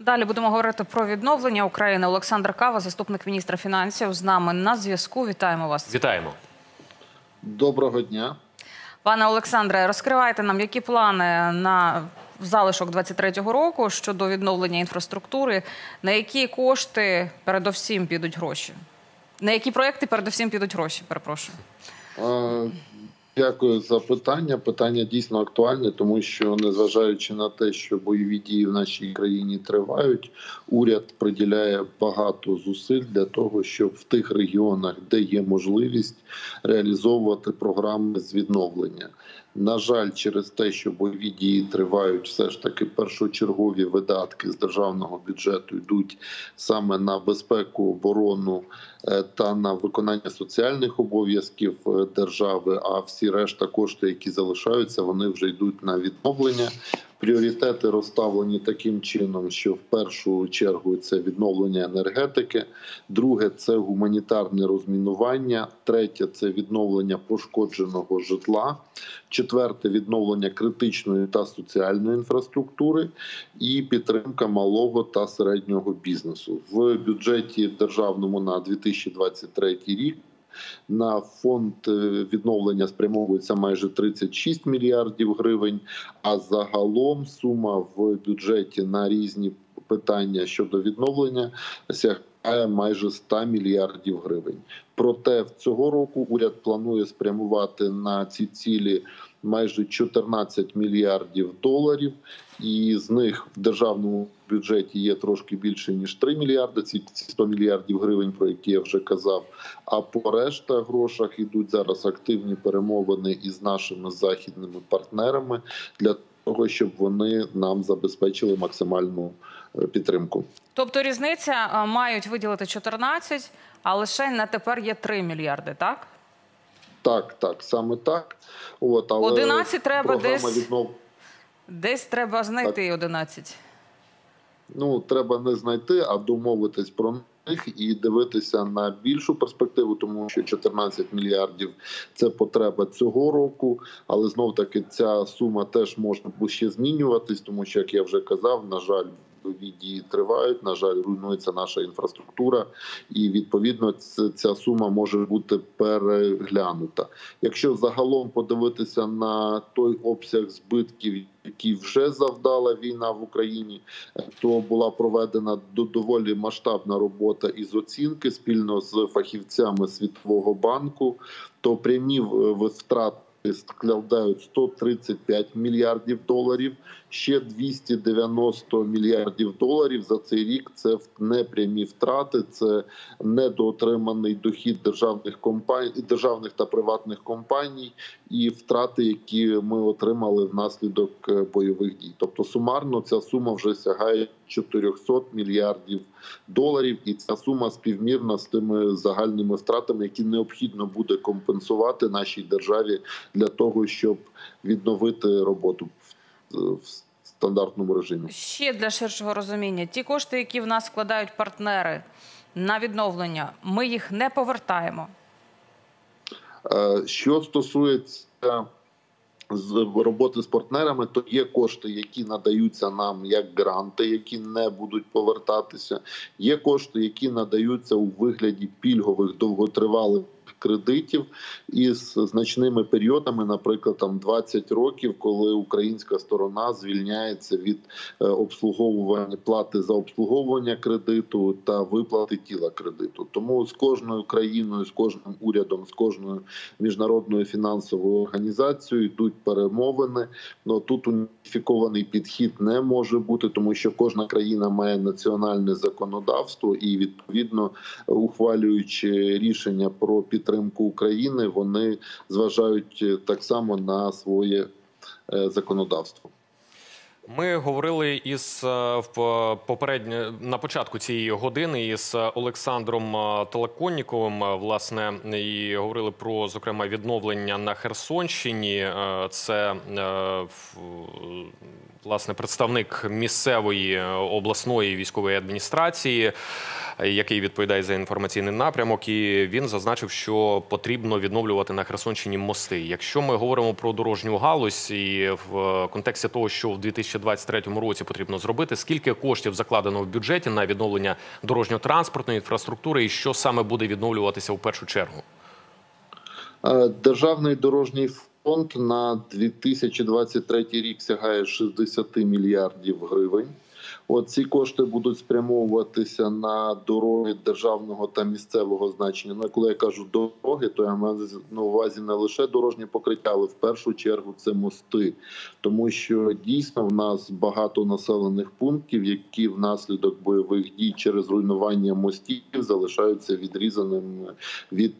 Далі будемо говорити про відновлення України. Олександр Кава, заступник міністра фінансів, з нами на зв'язку. Вітаємо вас. Вітаємо. Доброго дня. Пане Олександре, розкривайте нам, які плани на залишок 2023 року щодо відновлення інфраструктури, на які кошти передовсім підуть гроші? На які проекти передовсім підуть гроші, перепрошую? Дякую за питання. Питання дійсно актуальне, тому що, незважаючи на те, що бойові дії в нашій країні тривають, уряд приділяє багато зусиль для того, щоб в тих регіонах, де є можливість, реалізовувати програми з відновлення. На жаль, через те, що бойові дії тривають, все ж таки першочергові видатки з державного бюджету йдуть саме на безпеку, оборону та на виконання соціальних обов'язків держави, а всі решта кошти, які залишаються, вони вже йдуть на відновлення. Пріоритети розставлені таким чином, що в першу чергу це відновлення енергетики, друге – це гуманітарне розмінування, третє – це відновлення пошкодженого житла, четверте – відновлення критичної та соціальної інфраструктури і підтримка малого та середнього бізнесу. В бюджеті державному на 2023 рік на фонд відновлення спрямовується майже 36 мільярдів гривень, а загалом сума в бюджеті на різні питання щодо відновлення сягає майже 100 мільярдів гривень. Проте цього року уряд планує спрямувати на ці цілі майже 14 мільярдів доларів, і з них в державному бюджеті є трошки більше, ніж 3 мільярди, ці 100 мільярдів гривень, про які я вже казав. А по решта грошах йдуть зараз активні перемовини із нашими західними партнерами для того, щоб вони нам забезпечили максимальну підтримку. Тобто різниця, мають виділити 14, а лише на тепер є 3 мільярди, так? Так, саме так. Але 11 треба десь треба знайти, так. 11. Треба не знайти, а домовитись про них і дивитися на більшу перспективу, тому що 14 мільярдів – це потреба цього року, але знов-таки ця сума теж може ще змінюватись, тому що, як я вже казав, на жаль, бойові дії тривають, на жаль, руйнується наша інфраструктура, і, відповідно, ця сума може бути переглянута. Якщо загалом подивитися на той обсяг збитків, які вже завдала війна в Україні, то була проведена доволі масштабна робота із оцінки спільно з фахівцями Світового банку, то прямі втрати складають 135 мільярдів доларів, ще 290 мільярдів доларів за цей рік – це непрямі втрати, це недоотриманий дохід державних та приватних компаній і втрати, які ми отримали внаслідок бойових дій. Тобто сумарно ця сума вже сягає 400 мільярдів доларів, і ця сума співмірна з тими загальними втратами, які необхідно буде компенсувати нашій державі для того, щоб відновити роботу в стандартному режимі. Ще для ширшого розуміння. Ті кошти, які в нас вкладають партнери на відновлення, ми їх не повертаємо? Що стосується з роботи з партнерами, то є кошти, які надаються нам як гранти, які не будуть повертатися. Є кошти, які надаються у вигляді пільгових довготривалих кредитів із значними періодами, наприклад, 20 років, коли українська сторона звільняється від обслуговування, плати за обслуговування кредиту та виплати тіла кредиту. Тому з кожною країною, з кожним урядом, з кожною міжнародною фінансовою організацією йдуть перемовини. Но тут уніфікований підхід не може бути, тому що кожна країна має національне законодавство і, відповідно, ухвалюючи рішення про підтримку України, вони зважають так само на своє законодавство. Ми говорили на початку цієї години із Олександром Толоконніковим, власне, і говорили про, зокрема, відновлення на Херсонщині. Це, власне, представник місцевої обласної військової адміністрації. який відповідає за інформаційний напрямок, і він зазначив, що потрібно відновлювати на Херсонщині мости. Якщо ми говоримо про дорожню галузь і в контексті того, що в 2023 році потрібно зробити, скільки коштів закладено в бюджеті на відновлення дорожньо-транспортної інфраструктури і що саме буде відновлюватися в першу чергу? Державний дорожній фонд на 2023 рік сягає 60 мільярдів гривень. Ці кошти будуть спрямовуватися на дороги державного та місцевого значення. Коли я кажу дороги, то я маю на увазі не лише дорожнє покриття, але в першу чергу це мости. Тому що дійсно в нас багато населених пунктів, які внаслідок бойових дій через руйнування мостів залишаються відрізаними від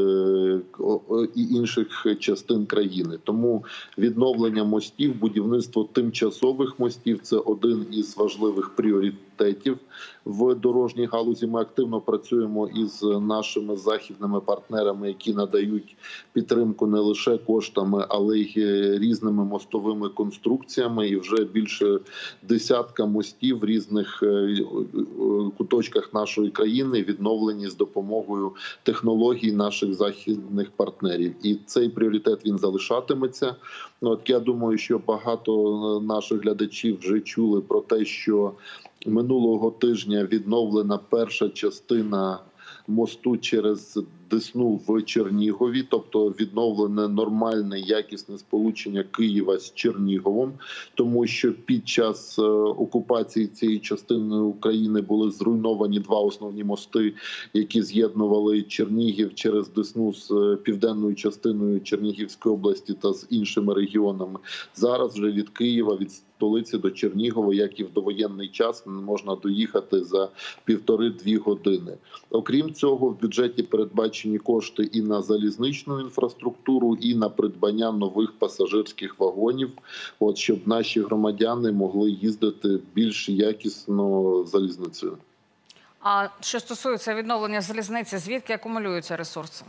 інших частин країни. Тому відновлення мостів, будівництво тимчасових мостів – це один із важливих пріоритетів в дорожній галузі. Ми активно працюємо із нашими західними партнерами, які надають підтримку не лише коштами, але й різними мостовими конструкціями. І вже більше десятка мостів в різних куточках нашої країни відновлені з допомогою технологій наших західних партнерів. І цей пріоритет, він залишатиметься. Я думаю, що багато наших глядачів вже чули про те, що минулого тижня відновлена перша частина мосту через Десну в Чернігові, тобто відновлене нормальне, якісне сполучення Києва з Черніговом, тому що під час окупації цієї частини України були зруйновані два основні мости, які з'єднували Чернігів через Десну з південною частиною Чернігівської області та з іншими регіонами. Зараз вже від Києва, від столиці до Чернігова, як і в довоєнний час, можна доїхати за 1,5-2 години. Окрім цього, в бюджеті передбачені кошти і на залізничну інфраструктуру, і на придбання нових пасажирських вагонів, щоб наші громадяни могли їздити більш якісно залізницею. А що стосується відновлення залізниці, звідки акумулюються ресурси?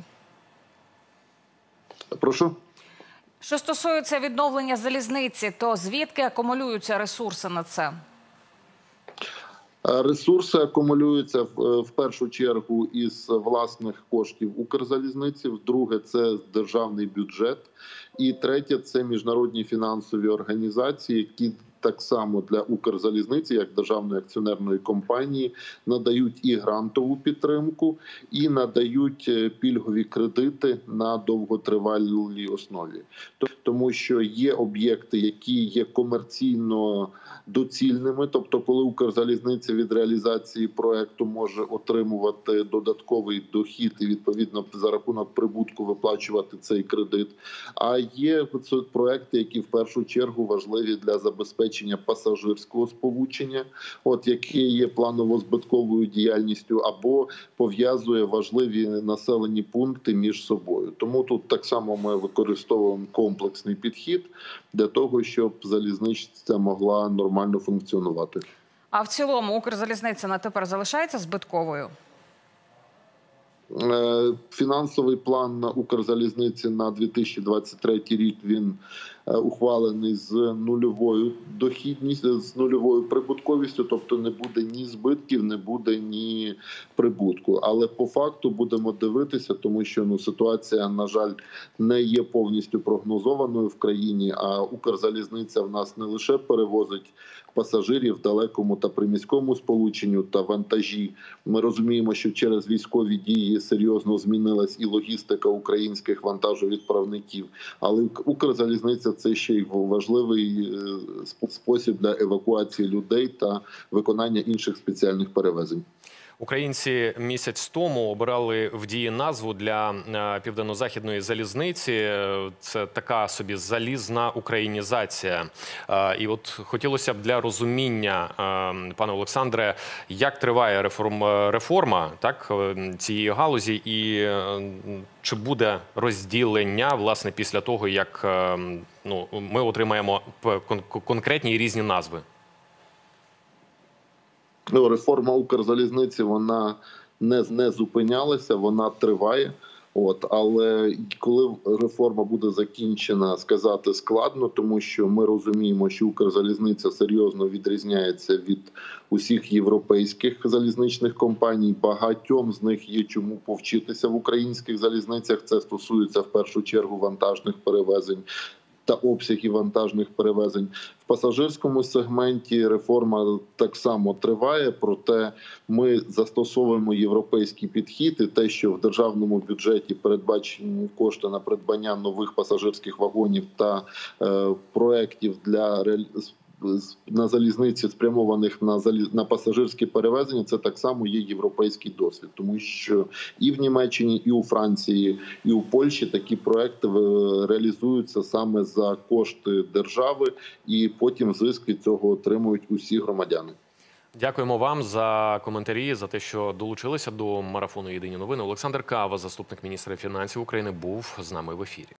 Прошу? Що стосується відновлення залізниці, то звідки акумулюються ресурси на це? Ресурси акумулюються в першу чергу із власних коштів Укрзалізниці, друге – це державний бюджет, і третє – це міжнародні фінансові організації, які так само для Укрзалізниці, як державної акціонерної компанії, надають і грантову підтримку, і надають пільгові кредити на довготривалій основі. Тому що є об'єкти, які є комерційно доцільними, тобто коли Укрзалізниця від реалізації проекту може отримувати додатковий дохід і відповідно за рахунок прибутку виплачувати цей кредит. А є проекти, які в першу чергу важливі для забезпечення пасажирського сполучення, яке є планово-збитковою діяльністю, або пов'язує важливі населені пункти між собою. Тому тут так само ми використовуємо комплексний підхід для того, щоб залізниця могла нормально функціонувати. А в цілому Укрзалізниця на тепер залишається збитковою? Фінансовий план Укрзалізниці на 2023 рік, він ухвалений з нульовою дохідністю, з нульовою прибутковістю, тобто не буде ні збитків, не буде ні прибутку. Але по факту будемо дивитися, тому що ситуація, на жаль, не є повністю прогнозованою в країні, а Укрзалізниця в нас не лише перевозить пасажирів в далекому та приміському сполученню та вантажі. Ми розуміємо, що через військові дії серйозно змінилась і логістика українських вантажовідправників. Але Укрзалізниця – це ще й важливий спосіб для евакуації людей та виконання інших спеціальних перевезень. Українці місяць тому обирали в дії назву для південно-західної залізниці. Це така собі залізна українізація. І от хотілося б для розуміння, пане Олександре, як триває реформа цієї галузі і чи буде розділення, власне, після того, як ми отримаємо конкретні і різні назви? Реформа Укрзалізниці, вона не зупинялася, вона триває. Але коли реформа буде закінчена, сказати складно, тому що ми розуміємо, що Укрзалізниця серйозно відрізняється від усіх європейських залізничних компаній. Багатьом з них є чому повчитися в українських залізницях. Це стосується в першу чергу вантажних перевезень та обсягів вантажних перевезень. В пасажирському сегменті реформа так само триває, проте ми застосовуємо європейський підхід і те, що в державному бюджеті передбачені кошти на придбання нових пасажирських вагонів та проєктів на залізниці, спрямованих на пасажирські перевезення, це так само є європейський досвід. Тому що і в Німеччині, і у Франції, і у Польщі такі проекти реалізуються саме за кошти держави, і потім зиск від цього отримують усі громадяни. Дякуємо вам за коментарі, за те, що долучилися до марафону «Єдині новини». Олександр Кава, заступник міністра фінансів України, був з нами в ефірі.